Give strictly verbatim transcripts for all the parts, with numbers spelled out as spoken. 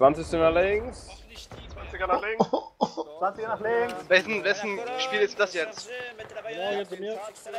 zwanzig nach links. zwanziger nach links. zwanziger nach links. Wessen, wessen Spiel ist das jetzt? Ja, jetzt mir.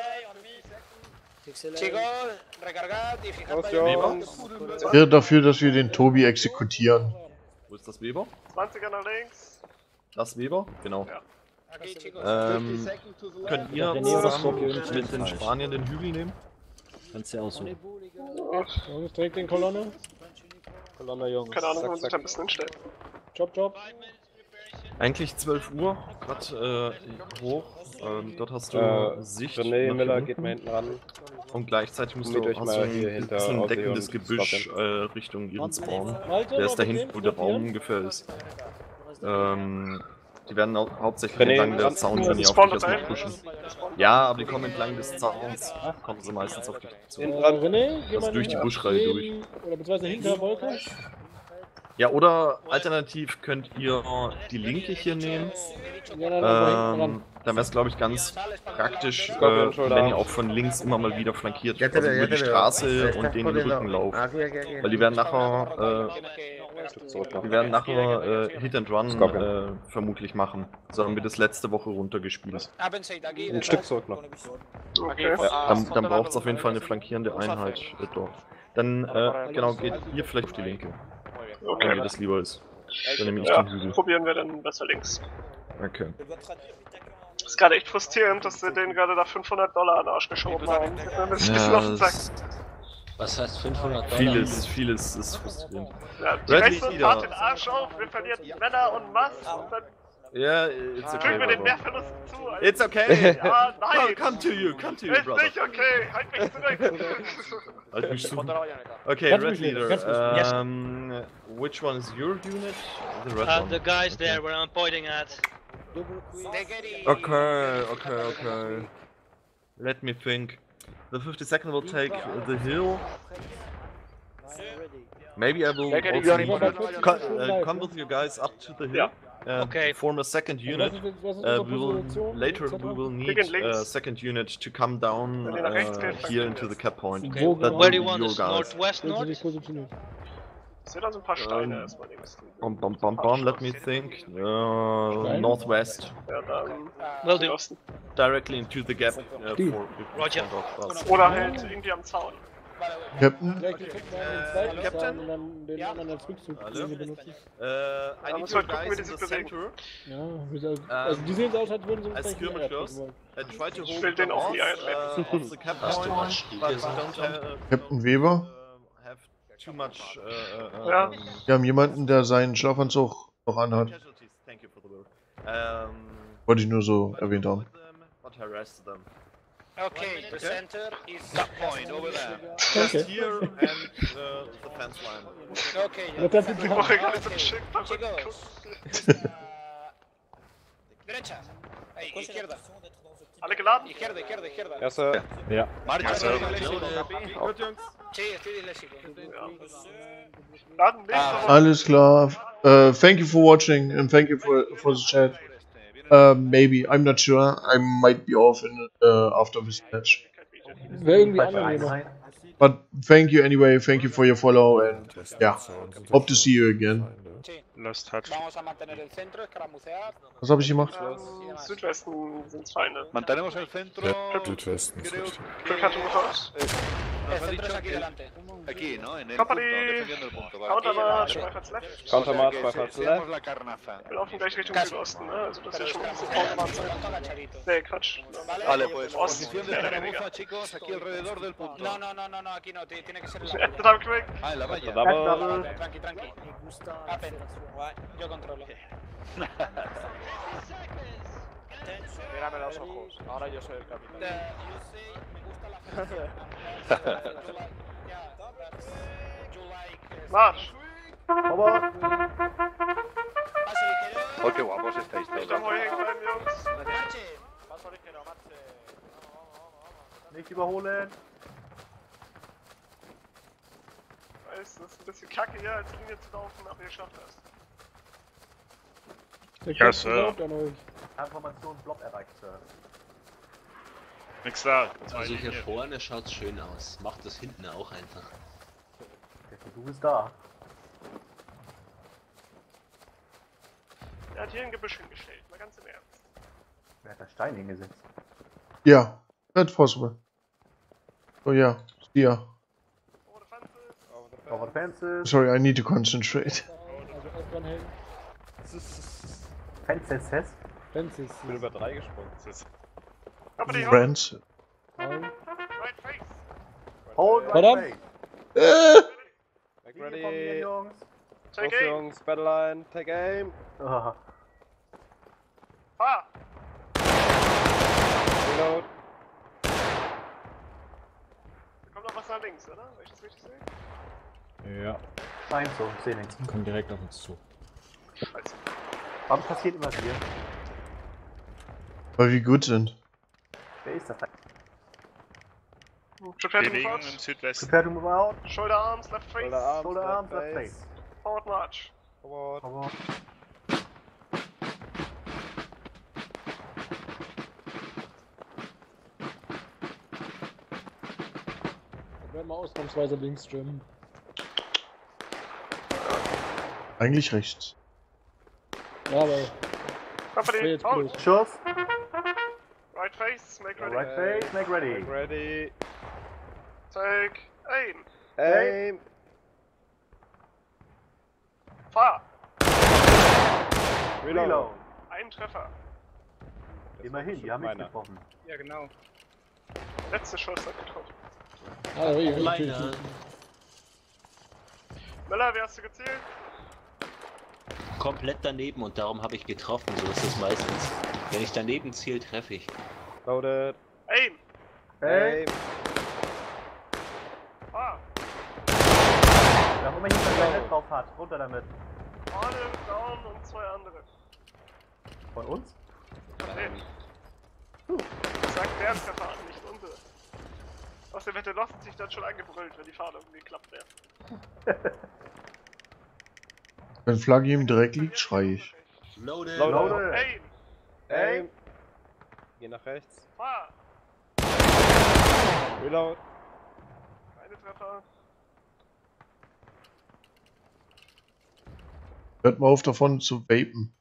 Ich wäre dafür, dass wir den Tobi exekutieren. Wo ist das Weber? zwanziger nach links. Das Weber? Genau. Ja. Ähm, könnt ihr zusammen mit den Spaniern den Hügel nehmen? Kannst du ja aussuchen. Jungs, trägt den Kolonne. Kolonne, Jungs. Keine Ahnung, Zack, wo man sich zack. da ein bisschen hinstellt. Job, Job. Eigentlich zwölf Uhr, gerade äh, hoch. Ähm, dort hast du Äh, Sicht. René nach Miller hinten. geht mal hinten ran. Und gleichzeitig musst Mäht du euch hast mal du ein hier hinter bisschen Aussie deckendes und Gebüsch äh, Richtung ihren Spawn. Malte, Der noch ist da mit hinten, dem? wo der Fotografieren? Baum ungefähr ist. Ähm, die werden hau hauptsächlich René, entlang der ganz Zaunlinie kurz, auf dich Spawn erstmal dahin. pushen. Ja, aber die kommen entlang des Zauns, kommen sie meistens auf dich zu. Äh, René, geh Also mal durch die nach Buschreihe neben- Oder beziehungsweise hinter Wolke. Ja, oder alternativ könnt ihr die linke hier nehmen. Ja, dann einfach hinten Ähm, ran. dann wäre es, glaube ich, ganz praktisch, äh, Scorpion Shoulder. wenn ihr auch von links immer mal wieder flankiert, Ya te also veo, ya über die te veo. Straße Estás und den por el lado. Rücken lauft. Aquí, aquí, aquí. Weil die werden nachher, Stück zurück äh, noch. die werden nachher äh, Hit and Run Scorpion. äh, vermutlich machen. So haben wir das letzte Woche runtergespielt. Ein Stück zurück noch. Okay. Dann, dann braucht es auf jeden Fall eine flankierende Einheit äh, dort. Dann, äh, genau, geht ihr vielleicht auf die linke, wenn Okay. ihr das lieber ist. Dann nehme ich Ja, den Hügel. probieren wir dann besser links. Okay. Ist gerade echt frustrierend, dass wir denen gerade da fünfhundert Dollar an den Arsch geschoben haben. Das ist ein bisschen Ja, auf den Sack. das- Was heißt fünfhundert Dollar? vieles, vieles ist frustrierend. Ja, die Red rechnen Leader. hart den Arsch auf, wir verlieren Männer und Mass und dann Ja, it's okay, fügen wir den Brother. Mehrverlusten zu. Alter. It's okay! Ah, nein! Come, come to you, come to you, Ist brother. nicht okay! Halt mich zurück! Halt mich zu. Okay, Kannst Red mich nehmen, Leader. kannst mich Um, which one is your unit? The red Uh, one. the guys there where I'm pointing at. Okay, okay, okay. Let me think. The fifty-second will take the hill. Maybe I will also need to co uh, come with you guys up to the hill. Uh, Okay. Form a second unit. Was ist, was ist Uh, unsere we will Position? later et cetera? we will need Gegen links. a second unit to come down Wenn ihr nach rechts uh, geht, dann here könnt into ihr the cap point. Okay. That Where will do you be want your us? guys. Northwest, Willst du north? dich positionieren? Ich sehe da so ein paar Steine Ähm, erstmal links. Bum, bum, bum, bum, let me think. Uh, northwest. Ja, dann Will den do. Osten. Directly into the gap uh, Die. for Roger. of us. Oder halt irgendwie am Zaun. Captain? Vielleicht den Tipp mal den zweiten Captain? Zaun und dann den anderen als Rückzug Hallo? benutzen. Uh, I need muss you halt gucken, wie guys die in the sich bewegen. center. Ja, wie soll- also die sehen so aus, als würden sie uns Als gleich wieder Skirmishers. erdrücken wollen. Uh, try to Ich hold will den the auf die north, Eier uh, of the cap Hast du point, was still but gesagt? don't have, Captain Weber? uh, have too much uh, uh, Ja. um, Wir haben jemanden, der seinen Schlafanzug noch anhat. casualties. Thank you for the word. Um, Wollte ich nur so erwähnt haben. But harass them. Okay, the center is that point over there. Just Okay. here and uh, the fence line. Okay, Ja, das sind die Ich brauche gar nicht so einen schick chicos. Derecha. Ey, izquierda. Alle geladen? Izquierda, izquierda, izquierda. Erste. Ja. Marcha. Gut, Jungs. Sí, estoy disléxico. Laden nächste Woche. Alles klar. Uh, thank you for watching and thank you for, for the chat. Uh, maybe, I'm not sure. I might be off in, uh, after this match. Wäre irgendwie angenehmer. But thank you anyway, thank you for your follow and yeah, hope to see you again. Lost Touch. Vamos a mantener el centro, escaramucear. Was habe ich gemacht? Ähm, Südwesten sind Feinde. Mantenemos el centro. Südwesten ist richtig. Glück hatte Motor. El centro es aquí delante. Aquí, ¿no? En el Company. punto, defendiendo el punto. Vale. Countermarch, Schweifers left. Countermarch, Que Schweifers se- seamos left. la carnaza. Wir laufen gleich Richtung Südosten, ne? Also das ist ja schon ein bisschen Countermarch. Nee, Quatsch. Vale, pues Osten, posición de mehr oder escaramuza, weniger. chicos, aquí alrededor del punto. No, no, no, no, no, aquí no, ti- tiene que ser en la At the time quick. Ah, en la valla. Double. Tranqui, tranqui. Apen. Yo controlo. Mírame los ojos, ahora yo soy el capitán. Marsch! Oh, qué guapos estáis Nicht todos. am Heu hängen bleiben, Jungs. Paso ligero, marche. Nicht überholen. Ich weiß, das ist ein bisschen kacke hier als Linie zu laufen, aber ihr schafft das. Der Ja, Kopf Sir. glaubt an euch. Information Block erreicht, Sir. Nix da. Also hier vorne schaut's schön aus. Macht das hinten auch einfach. Der Versuch ist da. Der hat hier ein Gebüsch hingestellt, mal ganz im Ernst. Wer hat da Stein hingesetzt? Yeah, that's possible. Oh yeah, yeah. Over the fences. Over the fences. Sorry, I need to concentrate. Also erst dranhängen. Fences. Fences. Ich bin über drei gesprungen. Company, hold. Friends. Down. Right face. Hold right Verdammt. way. Äh, Make Linie von mir, ready. Jungs. Take Los, aim. Jungs, Battleline, take aim. Ah, Fahr. Reload. Da kommt noch was nach links, oder? Wenn ich das richtig sehe? Ja. scheint so, ich seh nichts. Kommt direkt auf uns zu. Scheiße. Warum passiert immer hier? weil wir gut sind. Wer ist das da? Prepare to move Bewegung out. im Südwesten. Prepare to move out. Shoulder arms, left face. Shoulder arms, Shoulder arms, left left face. Forward march. Forward. Aber Wir werden mal ausnahmsweise links trimmen. Eigentlich rechts. Ja, aber. Das wäre Company, jetzt hold. blöd. Schuss. Right face, make ready. Right face, make ready. Make ready. Take aim. Aim. Fahr. Reload. Reload. Ein Treffer. Das Immerhin, war die bestimmt haben mich meiner. getroffen. Ja, genau. Letzter Schuss hat getroffen. Ah, ja, ja, Meine. okay. Müller, wie hast du gezielt? Komplett daneben und darum habe ich getroffen, so ist es meistens. Wenn ich daneben ziele, treffe ich. Loaded. Aim. Hey. Aim. Fahr. Wer auch immer hier sein Bajonett drauf hat, runter damit. Vorne, down und zwei andere. Von uns? Von denen. Sagt der Treffer an, nicht unsere. Außerdem hätte Lost sich dann schon angebrüllt, wenn die Fahne irgendwie geklappt wäre. Wenn Flagge ihm direkt liegt, schrei ich. Loaded. Loaded. Aim. Aim. Geh nach rechts. Fahr. Reload. Eine Treffer. Hört mal auf davon zu vapen.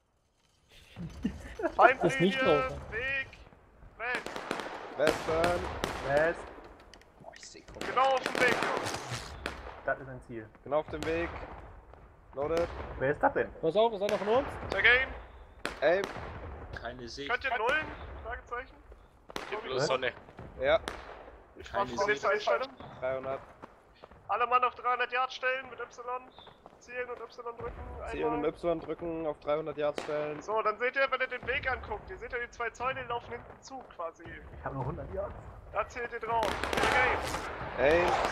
Das nicht Feindlinie, laufen. Weg, West. Western. West. Oh, ich seh Genau auf dem Weg, Jungs. Das ist ein Ziel. Genau auf dem Weg. Loaded. Wer ist das denn? Pass auf, ist einer von uns? Take aim. Aim. Keine Sicht. Könnt ihr nullen? Fragezeichen. Die bloß Sonne. Ja. Ich Keine frage die nächste Einstellung. dreihundert. Alle Mann auf dreihundert Yard stellen mit Y. Zielen und Y drücken. Ziel und Einmal. Y drücken, auf dreihundert Yards stellen. So, dann seht ihr, wenn ihr den Weg anguckt, ihr seht ja die zwei Zäune, die laufen hinten zu quasi. Ich habe nur hundert Yards. Da zählt ihr drauf. Take aim. Aim.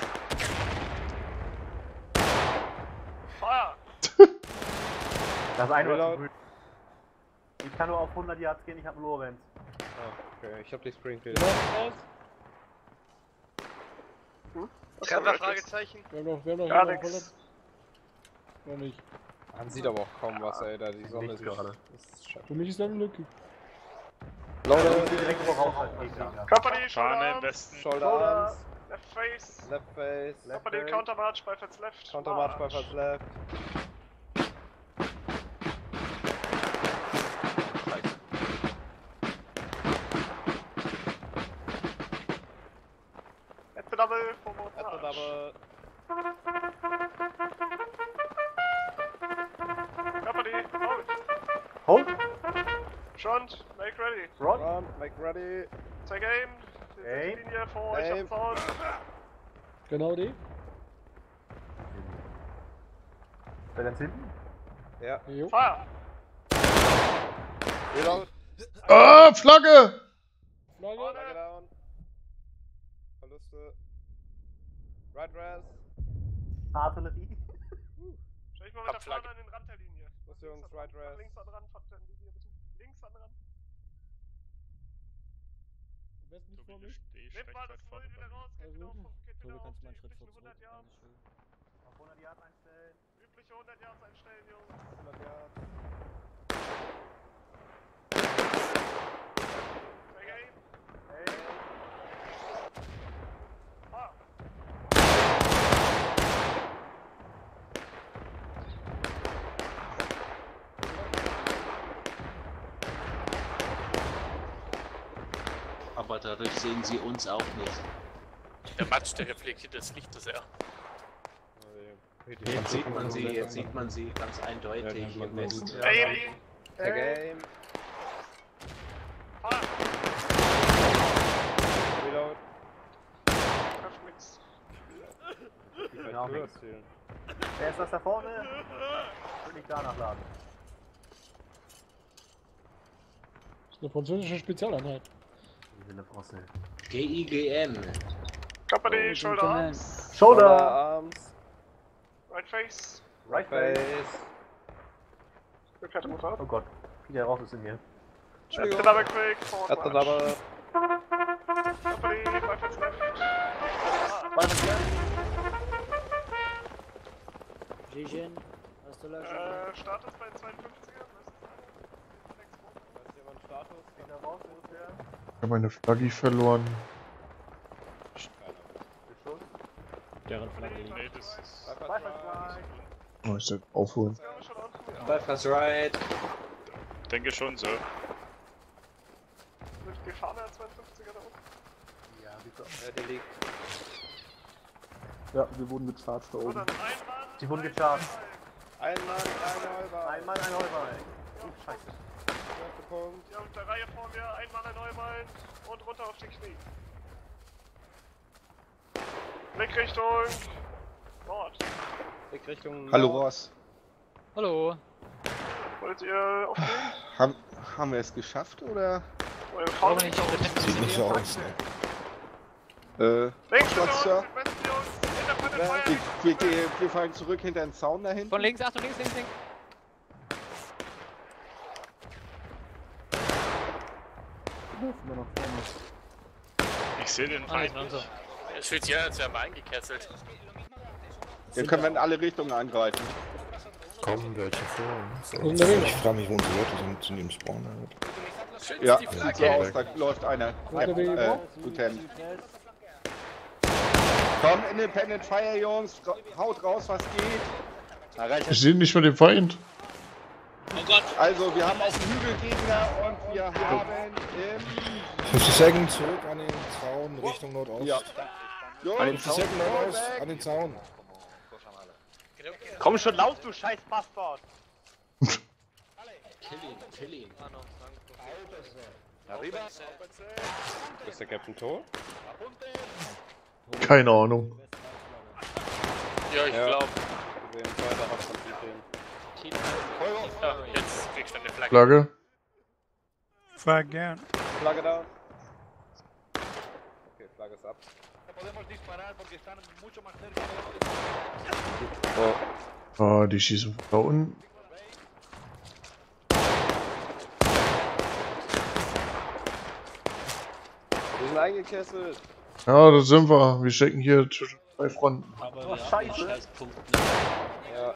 Fahr. Das eine Reload. war zu früh. Ich kann nur auf hundert Yards gehen, ich habe Lorenz. Oh, okay, ich hab die Springfield. Ja, was? Treffer, Fragezeichen. Wir haben noch, wir haben noch Gar jemanden nix. verletzt. Noch nicht. Man sieht aber auch kaum was, ey, da die Sonne Nichts ist gerade. ist scheiße. Für mich ist das eine Lücke. Loaded. Direkt voraus als Gegner. Company, Shoulder Fahne im Arms. Westen. Shoulder Shoulder. arms. Left face. Left face. Left Company, face. Counter March, Beifalls left. Counter march by fast left. At the double, forward At the march. double. Company, hold. Hold. Front, make ready. Rod. Run, make ready. Take aim. Aim. Die Linie vor euch Aim. am Zaun. Genau die? Wer denn hinten? Ja. Jo. Fahr. Reload. Ah, Flagge! Flagge. Flagge down. Verluste. Right res. Artillerie. Stell ich mal mit der Hab Flagge. Fahne an den Rand der Linie. Los Jungs, right res. Links an den Rand, Fahrt an die Linie bitte. Links an den Rand. Am besten nicht So vor wie mich. ich stehe, Nehmt streckt mal weit das vorne Null wieder bei mir. raus, geht Also genau wirklich? auf, geht So, genau du auf kannst die mal einen Schritt üblichen vor zurück. hundert Yards. Auf hundert Yards einstellen. Übliche hundert Yards einstellen, Jungs. hundert Yards. Take aim. Hey. Fahr. dadurch sehen sie uns auch nicht. Der Matsch, der reflektiert das Licht so sehr. Jetzt sieht man sie, jetzt sieht man sie ganz eindeutig im Westen. Ey, Again. Ah, Reload. trifft nix. Ja, nix. Wer ist das da vorne? Will ich da nachladen. Das ist eine französische Spezialeinheit. Wille Frosse. G I G N. Company, Shoulder Arms. Shoulder! Arms. Right face. Right Face. face. Rückkehrte Motor. Oh Gott. Wieder raus ist in mir. At the double quick, forward At the march. double. Company, five hands left. Vision, hast du Löschen? Äh, Status bei zweiundfünfziger. Ich habe meine Flagge verloren. Deren Flagge. Nee, das ist... Oh, ich soll aufholen. Bypass right. Denke schon so. Sind die Fahne der zweiundfünfziger da oben? Ja, bitte. Ja, der liegt. Ja, wir wurden gecharged da So, oben. dann ein Mann. Die wurden gecharged. Ein Mann, ein Neuber. Ein Mann, ein Heuber. Oh, scheiße. Erster Punkt. Ja, und der Reihe vor mir, ein Mann, ein Neumann und runter auf die Knie. Blickrichtung Nord. Blickrichtung Hallo Nord. Ross. Hallo. Wollt ihr aufnehmen? Haben, haben wir es geschafft oder? Eure Fahne Warum nicht? Sieht nicht so aus. Äh, Links hinter was, uns, Sir? Westen wir uns, hinter Panel Feuer. Wir, wir, wir fallen zurück hinter den Zaun da hinten. Von links, Achtung, links, links, links. Ich sehe den Ah, Feind nicht. nicht. Es fühlt sich an, als wäre er eingekesselt. Wir können in alle Richtungen angreifen. Kommen welche vor. Und daneben. Ich frage mich, wo unsere Leute sind, zu dem Spawner. Halt. Schützt Ja, die sieht so Flagge. aus, da läuft einer. Weiter wie Äh, Lieutenant. Komm, Independent Fire, Jungs. Ra- Haut raus, was geht. Ich sehe nicht mehr den Feind. Also, wir haben auf dem Hügel Gegner und wir haben im... fünfzig Sekunden zurück an den Zaun Richtung Nordost. Ja. Jungs, fünfzig Sekunden Nordost, weg. an den Zaun. Komm schon, lauf, du scheiß Bastard! Kill ihn, kill ihn. Ist der Captain tot? Keine Ahnung. Ja, ich Ja. glaube. Wir sehen weiter auf von Titeln. Ja, jetzt kriegst du eine Flagge. Flagge. Flagge da. Okay, Flagge ist ab. Oh, Ah, die schießen von da unten. wir sind eingekesselt. Ja, da sind wir. Wir stecken hier zwischen zwei Fronten. Aber Oh, wir Scheiße. haben Scheißpunkte. Ja.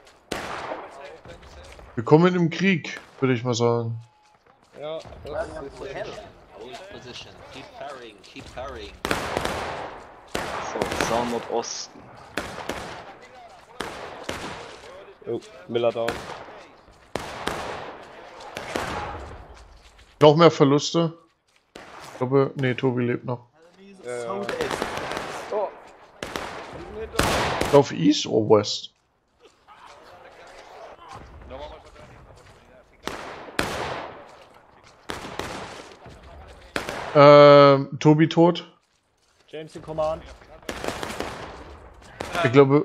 Wir kommen im Krieg, würde ich mal sagen. Ja, das ist richtig. Hold position. Keep parrying, keep parrying. So, Zaun Nordosten. Oh, Miller down. Noch mehr Verluste. Ich glaube, nee, Tobi lebt noch. Ja, ja. Oh. Auf East oder West? Ähm, Tobi tot. James in Command. Ich glaube.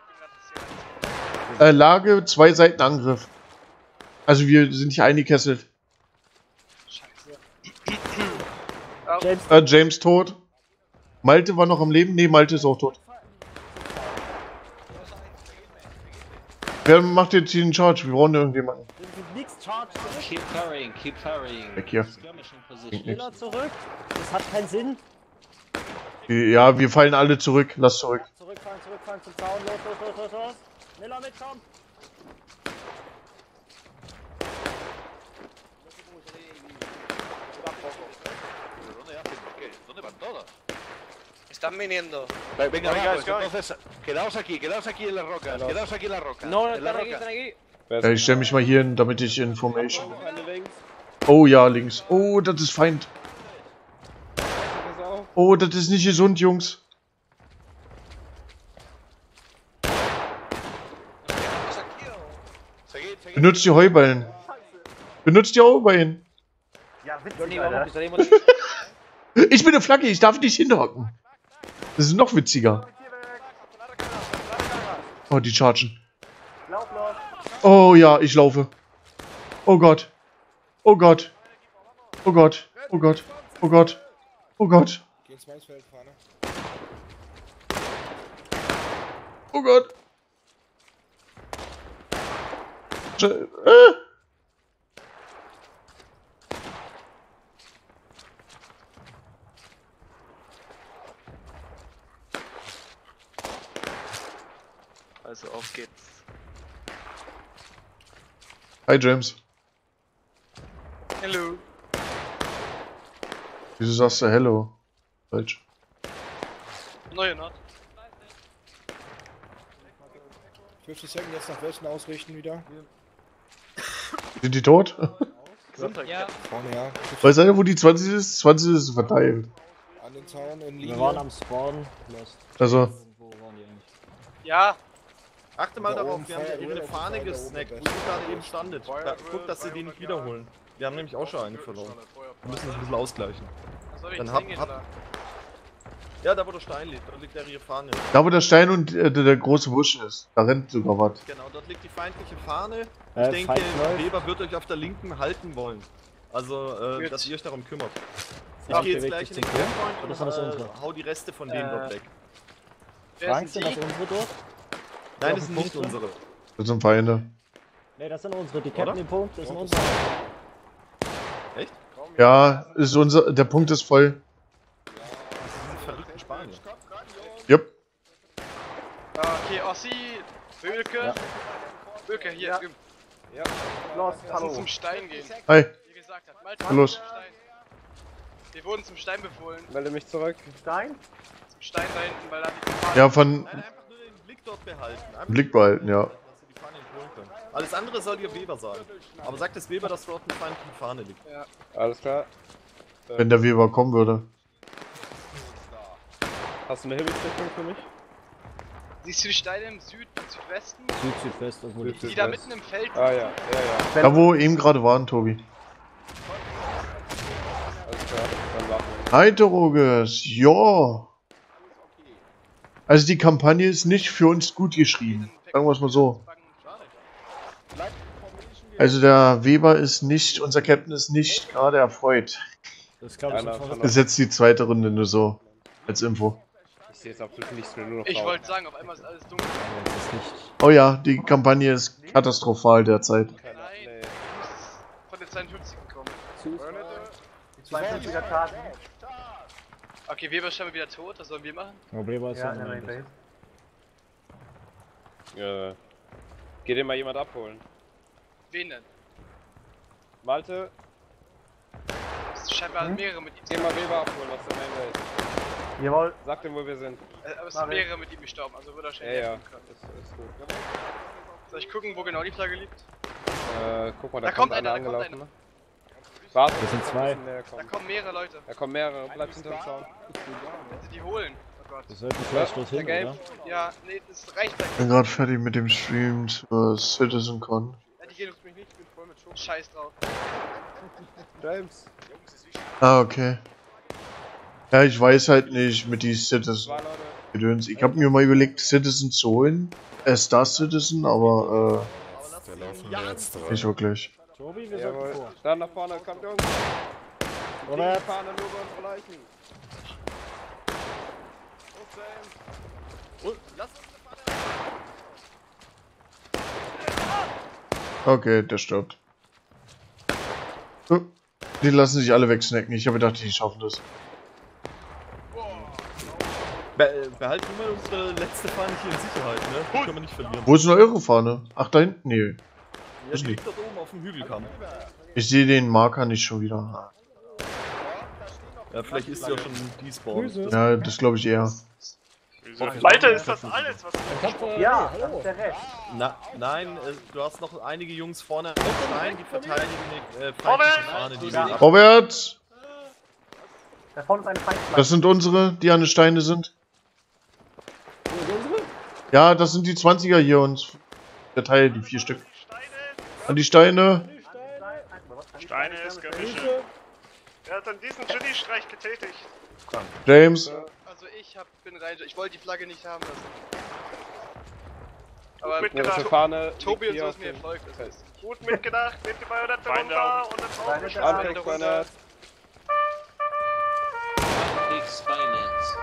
Äh, Lage, zwei Seiten Angriff. Also wir sind hier eingekesselt. James. Äh, James tot. Malte war noch am Leben? Nee, Malte ist auch tot. Wer macht jetzt hier den Charge? Wir brauchen irgendjemanden. Nix, Charge zurück. Keep parrying, keep parrying. Weg hier. Skirmishing Bringt position. nichts. Miller zurück. Das hat keinen Sinn. Ja, wir fallen alle zurück. Lass zurück. Zurückfahren, zurückfahren zum Zaun. Los, los, los, los, los. Miller mitkommen. Están viniendo. Venga, Venga, venga, pues, entonces, quedaos aquí, quedaos aquí en las rocas, quedaos aquí en las rocas. No, en están las aquí, rocas. están aquí. Wer ist Ja, ich stelle mich mal hier hin, damit ich Information. noch eine links? Oh ja, links. Oh, das ist Feind. Oh, das ist nicht gesund, Jungs. Benutzt die Heuballen. Benutzt die Heuballen. Ja, witzig, Alter. Ich bin eine Flagge, ich darf nicht hinhocken. Das ist noch witziger. Oh, die chargen. Lauf, lauf. Oh ja, ich laufe. Oh Gott. Oh Gott. Oh Gott. Oh Gott. Oh Gott. Oh Gott. Geh ins Maisfeld, Fahne. Oh Gott. Sch- äh. Also auf geht's. Hi James. Hello. Wieso sagst du Hello? Falsch. No, you're not. fünfzig Sekunden jetzt nach Westen ausrichten wieder. Sind die tot? Ja. Vorne, ja. Weiß einer, wo die zwanzig ist? zwanzig ist verteilt. An den Zaun in Linie. Wir waren am Spawn. Lost. Also. Wo waren die eigentlich? Ja. Achte mal Da darauf, oben wir haben ja Feuer, eben eine Feuer, Fahne Feuer, gesnackt, Feuer, wo ihr gerade eben standet. Da, guckt, dass sie die nicht wiederholen. Wir haben nämlich auch schon eine verloren. Wir müssen das ein bisschen ausgleichen. Dann habt, habt, ja, da wo der Stein liegt, da liegt der ihre Fahne. Da wo der Stein und äh, der, der große Busch ist. Da rennt sogar was. Genau, dort liegt die feindliche Fahne. Ich Äh, denke, Feind läuft. Weber wird euch auf der linken halten wollen. Also, äh, dass ihr euch darum kümmert. Ich Ja, gehe jetzt bewegt gleich in sich den zum Camppoint Oder und sind das äh, unsere? hau die Reste von denen Äh, dort weg. Frank, sind das unsere dort? Nein, auf das dem sind nicht Punkt sind? unsere. Das sind Feinde. Ne, das sind unsere. Die Oder? cappen den Punkt, das sind unsere. Echt? Ja, ist unser, der Punkt ist voll. Diese verrückten Spanier. Jupp. Okay, Ossi, Bölke. Ja. Bölke, hier. Ja. Ja. Los, Lass uns hallo. zum Stein gehen. Hi. Wie gesagt hat. Malte, Los. zum Stein. Wir wurden zum Stein befohlen. Melde mich zurück. Stein? Zum Stein da hinten, weil da die Gefahr Ja, von Nein, einfach nur den Blick dort behalten. Einfach Blick behalten, ja. dass ihr die Fahne nicht holen könnt. Alles andere soll ihr Weber sagen. Aber sagt es Weber, dass dort eine feindliche Fahne liegt. Ja. Alles klar. Wenn der Weber kommen würde. Hast du eine Himmelsrichtung für mich? Siehst du die Steine im Süd, Südwesten? Süd, Südwest, irgendwo Süd, die. Die da mitten im Feld Ah ja, ja, ja. Da wo eben gerade waren, Tobi. Alles klar. Dann warten wir. Hi Doroges. Ja. Also die Kampagne ist nicht für uns gut geschrieben. Sagen wir es mal so. Also der Weber ist nicht, unser Captain ist nicht gerade erfreut. Das glaube ich Einer schon. von Das ist jetzt die zweite Runde nur so. Als Info. Ich sehe jetzt absolut nichts mehr, nur noch Ich Rauch. wollte sagen, auf einmal ist alles dunkel. Das ist nicht. Oh ja, die Kampagne ist katastrophal derzeit. Nein, Nee. du musst von den zweiundfünfzigen kommen. Die zweiundfünfziger Karten. Okay, Weber ist scheinbar wieder tot, was sollen wir machen? Oh, Weber ist Ja, ja in der Main eigentlich. Base. Äh, Geht dir mal jemand abholen? Wen denn? Malte, Es ist scheinbar mehrere mit ihm. geh mal Weber abholen aus der Main Base. Jawohl. Sag dem, wo wir sind. Äh, aber es Mach sind ich. mehrere mit ihm gestorben, also wird er Ja, schnell ja. helfen können. Ist, ist gut. Soll ich gucken, wo genau die Flagge liegt? Äh, guck mal, da, Da kommt kommt einer einer, da kommt angelaufen. Warte, Das sind zwei. näher Da kommen. kommen mehrere Leute. Da kommen mehrere, bleib hinter uns schauen. Wenn sie die holen. Oh Gott. Wir sollten vielleicht Ja, dorthin, der oder? Ja, nee, das reicht Ich bin gerade fertig mit dem Stream zur CitizenCon. Ja, die gehen uns mich nicht, ich bin voll mit Schub. Scheiß drauf. James, Ah, okay. Ja, ich weiß halt nicht mit die zwei Citizen Leute. Gedöns. Ich habe mir mal überlegt, Citizen zu holen. Äh, Star Citizen, aber Da laufen wir jetzt äh, dran. nicht wirklich. Tobi, wir sollten Jawohl. vor. Da nach vorne, kommt Jungs. Die Vorwärts. fahren dann nur über unsere Leichen. Und lass uns Okay, der stirbt. Oh, die lassen sich alle wegsnacken. Ich habe gedacht, die schaffen das. Be behalten wir unsere letzte Fahne hier in Sicherheit, ne? Die können wir nicht verlieren. Wo ist denn eure Fahne? Ach, da hinten? Nee. Ja, ist die nicht. liegt dort oben auf dem Hügelkamm. Ich sehe den Marker nicht schon wieder. Ja, vielleicht ist sie ja schon despawned. Grüße. Ja, das glaube ich eher. Malte, ist das alles, was Ich hab, äh, Ja, hey, das hallo. ist der Rest. Na, nein, äh, du hast noch einige Jungs vorne am Stein, die verteidigen die äh, Vorwärts! feindliche Fahne, die sie ab. Vorwärts! Da vorne ist eine Feindflanke. Das sind unsere, die an den Steine sind. Ja, das sind die zwanziger hier und der Teil, die vier Stück. An die Steine. Steine ist Gemische. Er hat dann diesen Genie-Streich getätigt. James. Also ich hab, bin Ranger, ich wollte die Flagge nicht haben lassen. Aber Aber mitgedacht. Unsere Fahne Tobi und liegt so hier ist mir auf dem gefolgt. Das Fest. Gut mitgedacht, nehmt die Bajonette runter und dann Steine draufgeschlagen. da. Anfängt X Finance.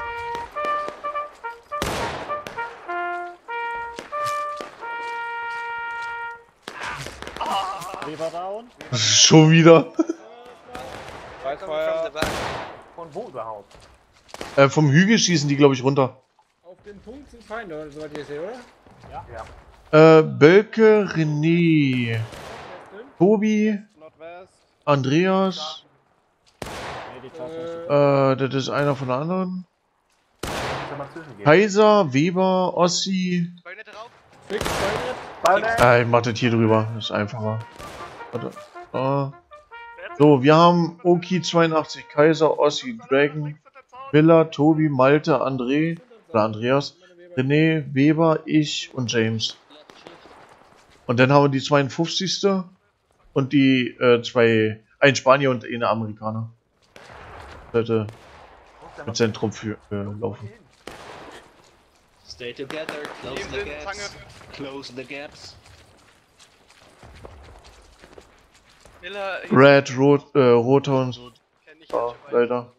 Weber down. Schon wieder. Weißfeuer. Von wo überhaupt? Äh, vom Hügel schießen die, glaube ich, runter. Auf den Punkt sind Feinde, soweit ich sehe, oder? Ja. Äh, Bölke, René, Tobi, Nordwest. Andreas. Nee, die Karte. Äh, das ist einer von den anderen. Muss ja mal zwischengehen. Kaiser, Weber, Ossi. Bajonette rauf. Fix, Feinde. Bajonett! Ah, ich mach das hier drüber. Das ist einfacher. Warte. Ah. So, wir haben Oki zweiundachtzig, Kaiser, Ossi, Dragon, Villa, Tobi, Malte, André oder Andreas, René, Weber, ich und James. Und dann haben wir die zweiundfünfzigste und die äh, zwei, ein Spanier und eine Amerikaner. Sollte mit seinem Trupp für, äh, laufen. Stay together, close the gaps. Close the gaps. Miller, Red, Rot, äh, Roter und so. kenn ich Ja, nicht, aber- leider.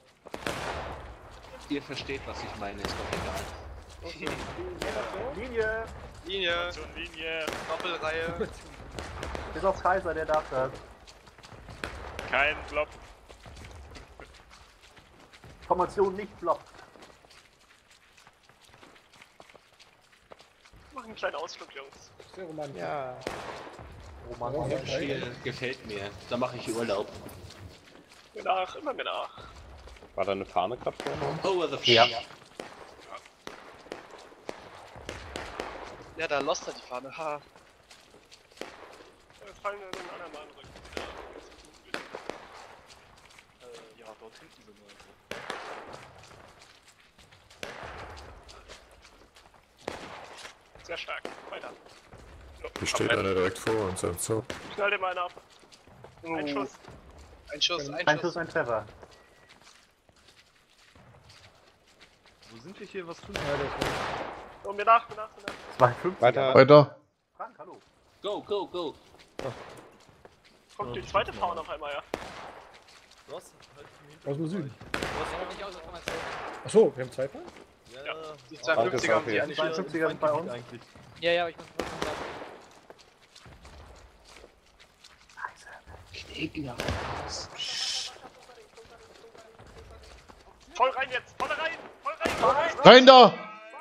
Ihr versteht, was ich meine, ist doch egal. Linie! Linie, So eine Linie. Doppelreihe. Bis auf Kaiser, der darf das. Kein Blob. Formation nicht Block. Mach einen kleinen Ausflug, Jungs. Sehr romantisch. Ja. Roman. Ja, Spiel gefällt mir. Da mache ich Urlaub. Mir nach, immer mir nach. War da eine Fahne gerade vorne? Over the Ja. Ja, da lost er die Fahne. Ha. Wir fallen in den anderen Mann rücken. Äh, ja, dort hinten sind wir. Sehr stark. Weiter. Hier steht einer direkt vor uns. So. Knall dem einen ab. Ein Schuss. Ein Schuss, ein Ein Schuss. Schuss, ein Treffer. Wo sind wir hier? Was tun Oh, mir nach, mir nach, mir nach. zweiundfünfzig. Weiter. Weiter. Frank, hallo. Go, go, go. Kommt die zweite Fahne auf einmal, ja. Was? Aus dem Süden. Nicht aus der Formation. Achso, wir haben zwei Fahnen? Ja, Ja, die Danke, zweiundfünfziger haben Sophie. die Die eigentlich. zweiundfünfziger sind bei uns. eigentlich. Ja, ja, aber ich muss was sagen. Gegner. Voll rein jetzt, voll rein, voll rein, voll rein. Rein da!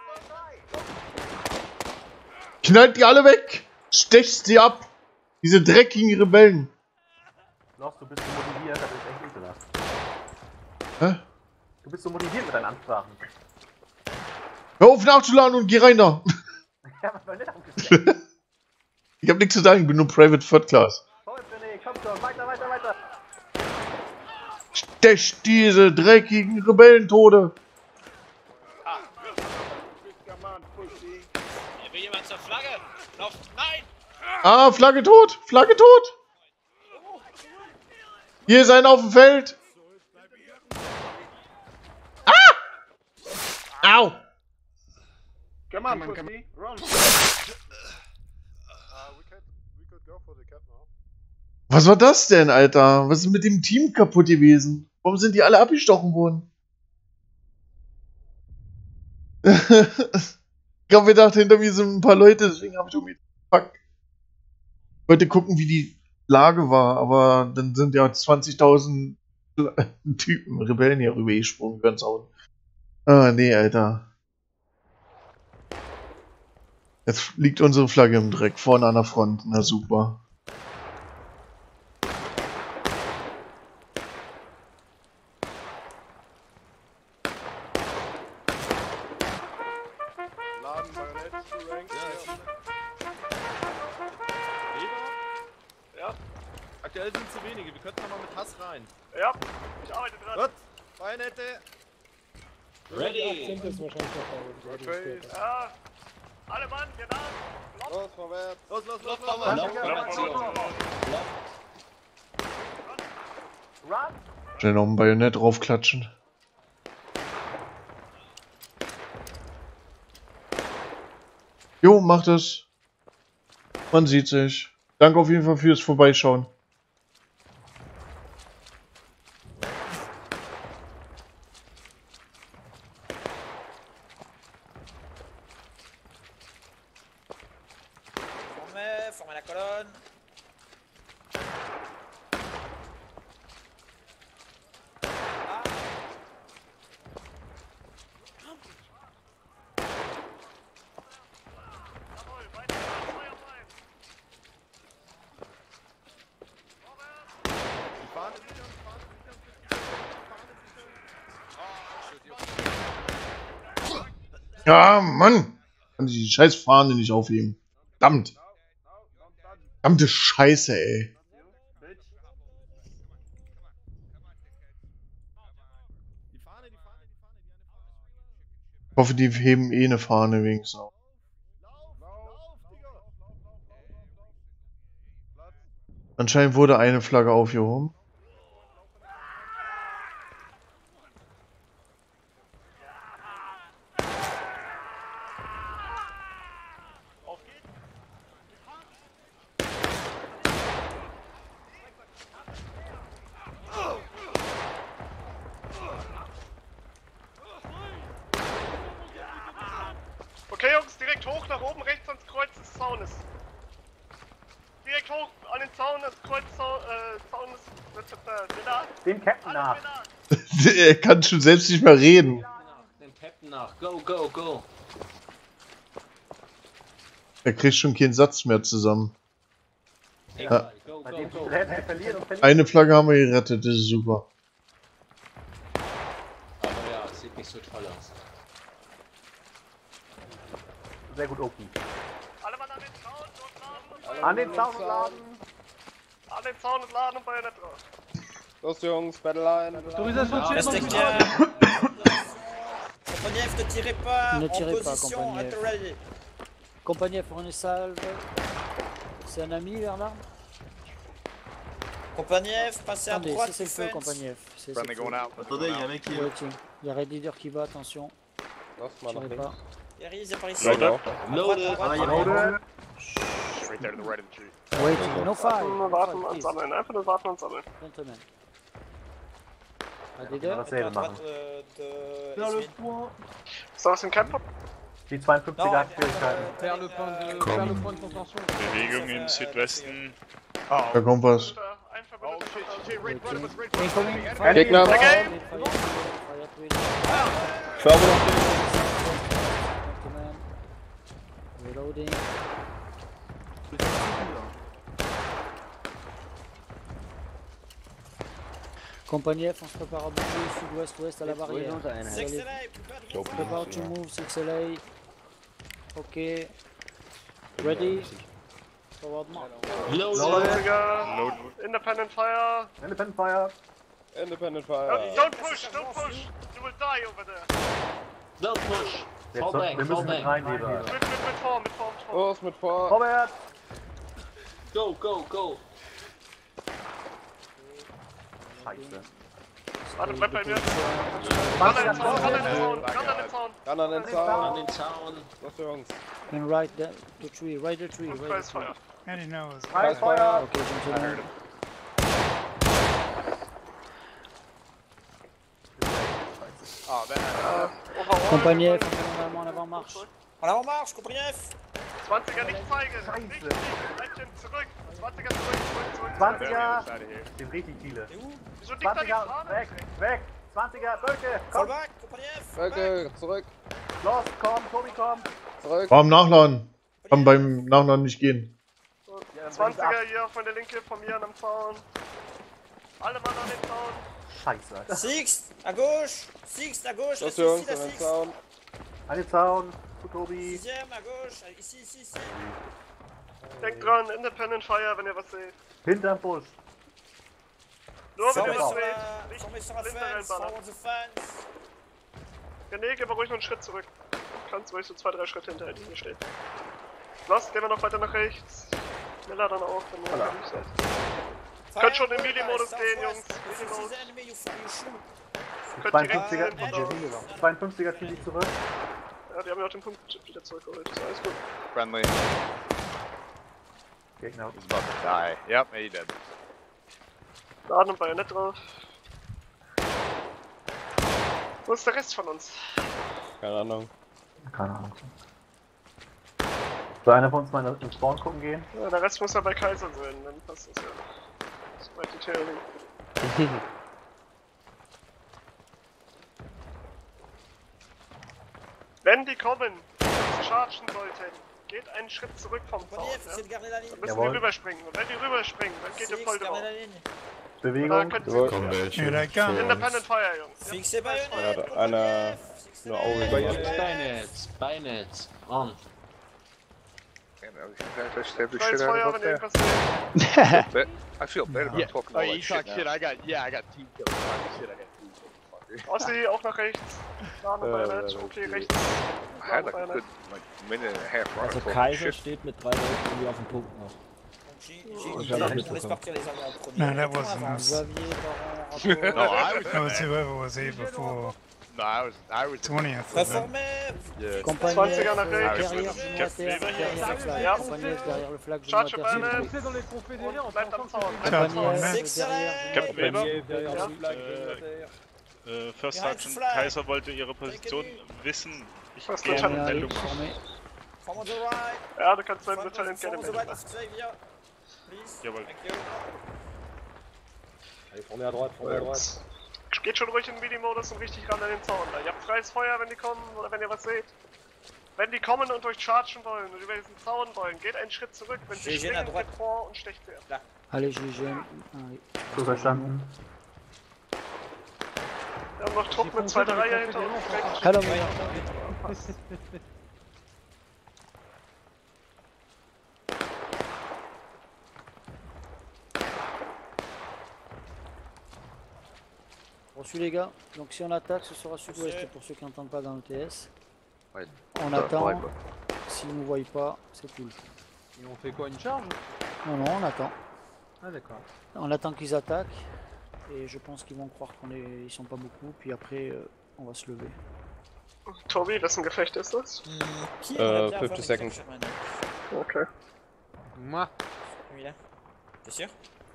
Knallt die alle weg! Stecht sie ab! Diese dreckigen Rebellen! Lost, du bist so motiviert, das ist echt ekelhaft. Hä? Du bist so motiviert mit deinen Ansprachen. Hör auf nachzuladen und geh rein da! Ja, was war nicht aufgestellt? Ich hab nichts zu sagen, ich bin nur Private Third Class. Toll, René, komm schon, weiter, weiter, weiter. Stecht diese dreckigen Rebellentode! Hier will jemand zur Flagge. Lauf. Nein! Ah, Flagge tot! Flagge tot! Hier ist einer auf dem Feld! Ah! Au! Come on, pussy. Run. Was war das denn, Alter? Was ist mit dem Team kaputt gewesen? Warum sind die alle abgestochen worden? Ich hab gedacht, hinter mir sind ein paar Leute, deswegen hab ich irgendwie... Fuck. Ich wollte gucken, wie die Lage war, aber dann sind ja zwanzigtausend Typen, Rebellen hier rübergesprungen über den Zaun. Ah, nee, Alter. Jetzt liegt unsere Flagge im Dreck, vorne an der Front. Na super. Laden, Bajonett, Rank. Ja, Aktuell sind zu wenige, wir könnten noch mal mit Hass rein. ja, ich arbeite dran. Was? Bayonette! Ready! Sind es wahrscheinlich noch da. Ja, alle Mann, genau! Los, vorwärts! Los, los, los, los! Laufformation! Run! Schnell noch ein Bajonett draufklatschen. Jo, macht es. Man sieht sich. Danke auf jeden Fall fürs Vorbeischauen. Formez, formez la colonne. Ja, Mann! Kann ich die scheiß Fahne nicht aufheben. Verdammt! Verdammte Scheiße, ey. Ich hoffe, die heben eh eine Fahne wenigstens auf. Anscheinend wurde eine Flagge aufgehoben. Okay, Jungs, direkt hoch nach oben, rechts ans Kreuz des Zaunes. Direkt hoch an den Zaun, das Kreuz äh, Zaunes. Dem Captain nach. Er kann schon selbst nicht mehr reden. Dem Captain nach. Go, go, go. Er kriegt schon keinen Satz mehr zusammen. Ja. Go, Bei go, dem go. verlieren und verlieren. Eine Flagge haben wir gerettet, das ist super. Aber ja, es sieht nicht so toll aus. Sehr gut, Oki. Alle Mann an den Zaun und laden. An den Zaun und laden. An den Zaun und laden und Bajonett drauf. Los, Jungs, Battleline! Respectez. Compagnie F, ne tirez pas. Ne En tirez pas, position, Compagnie at F. the ready. Compagnie F, on est salve. C'est un ami, Bernard? Compagnie F, passez à Attendez, droite. c'est le feu, fence. Compagnie F. C'est Friendly le feu. going out. Attendez, il y a un mec qui est... Waiting. Il y a Red Leader qui bat, attention. Los, mal nach Tirez links. pas. Yari, ils apparaissent ici. Loader. À droite, à droite, à droite. Loader. Straight there to the right of the tree. Waiting. No fire. Warten, No warten fire, und please. sammeln. Einfach nur warten und sammeln. Gentlemen. Red Genau Leader. dasselbe À machen. droite euh, de Esmin. Ist da was im Camp? Die zweiundfünfziger Non, hat Schwierigkeiten. euh, vers le point de... Komm. vers le point de contention. Bewegung im Südwesten. Der Kompass. Ein Verbündeter. Incoming. Fire. Gegner. Fire. Okay. Fire. Fire. Gentlemen. Reloading. Compagnie F, on se prépare à bouger sud-ouest, ouest à la barrière. six L A, plus bas de Prepare to move, six L A. Ok. Ready. Forward march. zwanziger. Independent Fire. Independent Fire. Independent No, Fire! don't push, don't push. You will die over there. Don't push. Jetzt Fall so, back, wir fall müssen mit back. rein, lieber. Mit, mit, mit Form, mit Form, mit Form. Los, mit vor! Vorwärts. Go, go, go. Scheiße. Warte, bleib bei mir. Kann an den Zaun, kann an den Zaun, kann an den Zaun. Ran an den An Zaun! den Zaun. Los, Jungs! And right the, the tree, right the tree, Und right the tree. Kreisfeuer. Kreisfeuer. Okay, gentlemen. Oh, then Overall. Compagnie F, on est en avant-marche. En avant marche, Compagnie F. zwanziger nicht zeigen. Nicht, nicht. Bleibchen zurück. zwanziger zurück, zurück, zurück. zwanziger. side of here. Sind richtig viele. Wieso liegt da die zwanziger. Fahne? Weg. Weg. zwanziger. Böcke. Fall Komm. back, Compagnie F. fall back. Böcke, zurück! Los. Komm. Tobi, komm. Zurück! Warum nachladen? Kann beim Nachladen nicht gehen. zwanziger hier von der Linke, von mir an dem Zaun. Alle Mann an den Zaun. Scheiße. Six, à gauche. Six, à gauche. Los, Reste Jungs, ici, la an den six. Zaun! An den Zaun. Zu Tobi. Sixième, à gauche. Ici, ici, ici. Denkt dran, Independent Fire, wenn ihr was seht. Hinterm Busch. Nur wenn ihr Formez was sur seht, la, nicht formez sur la blind fence, reinballern. forward the fence. René, geh mal ruhig noch einen Schritt zurück. Du kannst ruhig so zwei, drei Schritte hinter der Linie stehen. Lost, gehen wir noch weiter nach rechts. Miller dann auch, wenn ihr noch nicht seid. Könnt schon im Melee-Modus gehen, Jungs. Melee-Modus. Könnt direkt zweiundfünfziger, sehen, von zweiundfünfziger ziehen die zurück. Ja, die haben ja auch den Punkt wieder zurückgeholt. Ist alles gut. Friendly. Gegner. He's about to die. Yep, he did. Laden und Bajonett drauf. Wo ist der Rest von uns? Keine Ahnung. Keine Ahnung. Soll einer von uns mal in den Spawn gucken gehen? Ja, der Rest muss ja bei Kaiser sein, dann passt das ja. Das ist weit die Theorie. Wenn die kommen, und chargen sollten, geht einen Schritt zurück vom Zaun. Ja? Dann müssen Jawohl. die rüberspringen. Und wenn die rüberspringen, dann geht ihr voll drauf. Bewegung. Komm, welche? Independent Fire, Jungs. Fixez Ja, baïonnette. da- einer nur Auge gemacht. Bayonets, bayonets, on. Freies Feuer, wenn ihr irgendwas seht. I feel better about talking Oh, all you that talk shit shit, now. I got, yeah, I got team kills. Talking shit, I got team kills. Ossi, auch nach rechts. Laden und Bajonett. Okay, rechts. I had like a good like minute and a half run Also of talking Kaiser shit. steht mit drei Leuten irgendwie auf dem Punkt noch. On laisse partir les armes en premier. No, that wasn't us. Xavier, Baron, No, I That was was whoever was here before. No, I was I was twentieth. of them. Reformé. yeah. zwanziger Compagnie nach rechts. derrière, genou à terre, derrière le flag. Ja. Compagnie derrière le flag, genou à Charge terre, Bayonet. c'est tout. Und bleibt am Zaun. Charge Compagnie Bayonet. derrière, genou à terre. Ja. Äh, First Behind Sergeant flag. Kaiser wollte ihre Position wissen. Ich First gehe eine Lieutenant. Meldung Formé. Form on the right. Ja, du kannst deinen Form Lieutenant gerne on the right melden. of Xavier. Please. Jawohl. Thank you. Geht schon ruhig in den Melee-Modus und richtig ran an den Zaun. Ihr habt freies Feuer, wenn die kommen oder wenn ihr was seht. Wenn die kommen und euch chargen wollen und über diesen Zaun wollen, geht einen Schritt zurück. Wenn sie G G springen, à droite. geht vor und stecht zuerst. Allez, G G. Allez. So verstanden. Wir haben noch Trupp mit zweiter Reihe hinter uns. Rechts. Hello, Miller. Reçu les gars, donc si on attaque ce sera sud-ouest pour ceux qui n'entendent pas dans le T S. Ouais. On Ça, attend, ouais, quoi. s'ils nous voient pas, c'est cool. Et on fait quoi, une charge? Non non, on attend. Ah d'accord. On attend qu'ils attaquent et je pense qu'ils vont croire qu'on est, ils sont pas beaucoup, puis après euh, on va se lever. Tobi, wessen Gefecht ist das? Qui Äh, aimerait bien fifty faire une seconds. capture maintenant? Okay. Moi. Celui-là. T'es sûr?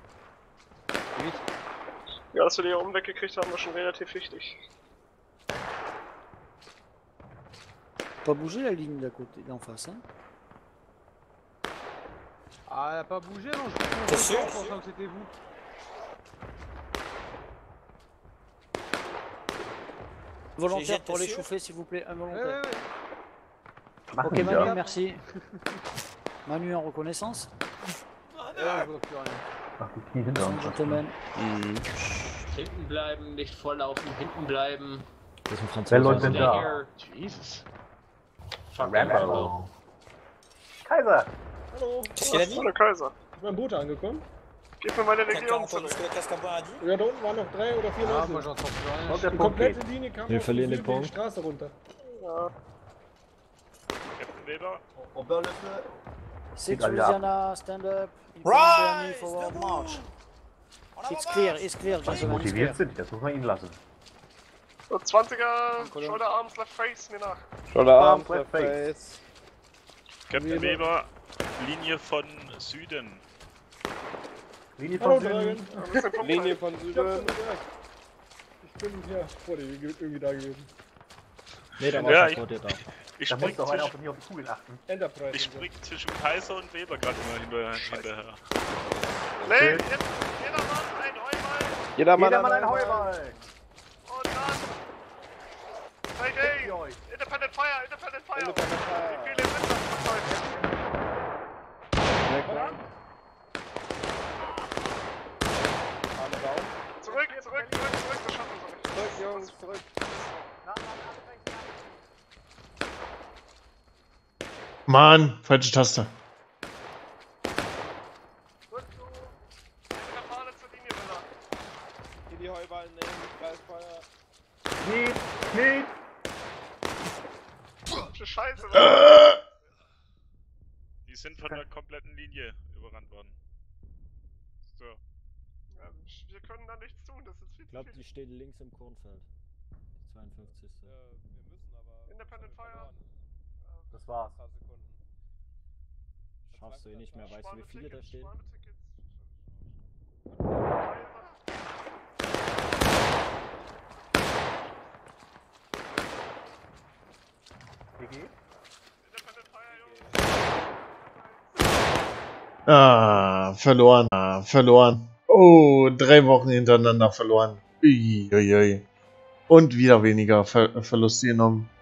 Ja, dass wir die hier oben weggekriegt haben, war schon relativ wichtig. Pas bouger la ligne d'à côté, d'en face, hein. Ah, elle a pas bougé, non? T'es sûr? Je pensais que c'était vous. Volontaire G G, pour t'es les sûr? chauffer s'il vous plaît, un Ouais, volontaire. ouais, ouais. Ok Manu, merci. Manu en reconnaissance. Ja, ich vois plus rien. Ladies and gentlemen. Hinten bleiben, nicht volllaufen, hinten bleiben. Das ist ein Wer Leute Franzose. sind da? Here. Jesus. Fuck Rambo. Kaiser! Hallo. Qu'est-ce qu'il a dit? Hallo Kaiser. Ist mein Boot angekommen? Gib mir meine Quelqu'un a Legion entendu zurück. ce que le cascabin a dit? Ja, da unten waren noch drei oder vier Ah, Leute. moi j'entends plus rien. Die Der Punkt komplette geht. Linie kam Wir auf die verlieren den Südliche Punkt. Straße runter. Ja. Captain Weber. On perd le feu. Six Allez, là. Louisiana, stand up. Right! Forward Debout! march. En avant It's clear, marche! it's clear, Weil sie gentlemen, it's motiviert clear. sind, das muss man ihnen lassen. So, zwanziger, Shoulder Arms, Left Face, mir nach. Shoulder Arms, Left left face. Captain Weber, Linie von Süden. Linie Hallo von Dragon. Süden. Ja, ein bisschen Punkt Linie halten. von Ich hab's Süden. schon gesagt. Ich bin ja vor dir irgendwie da gewesen. Nee, da war Ja, schon vor dir da. Ich Da muss spring, doch einer zwischen, auf, nicht auf die Kugeln achten. Enterprise. ich spring zwischen Kaiser und Weber gerade immer hinterher. hinterher. Nee, jetzt jeder Mann ein Heuball Jeder Mann, Jeder Mann ein ein Heuballen. Heuballen. und dann. Hey, hey! Independent Fire, Independent Fire! Independent Fire. Wie viele sind das von euch? Arme down. Zurück, zurück, zurück, zurück, das schaffen wir nicht. Zurück, Jungs, zurück. Mann, falsche Taste. Zurück zu. In der Fahne zur Linie, Miller. in die Heuballen nehmen, Kreisfeuer. Kniet, kniet! Scheiße, Äh. Die sind von der kompletten Linie überrannt worden. So. Ja, wir können da nichts tun, das ist viel Ich glaube, zu die viel. stehen links im Kornfeld. Die zweiundfünfzigste. Ja, wir müssen aber. Independent Fire. Das war's. Schaffst du eh nicht mehr. Weißt du, wie viele da stehen? G G. Ah, verloren. Ah, verloren. Oh, drei Wochen hintereinander verloren. Uiuiui. Und wieder weniger Ver Verluste genommen.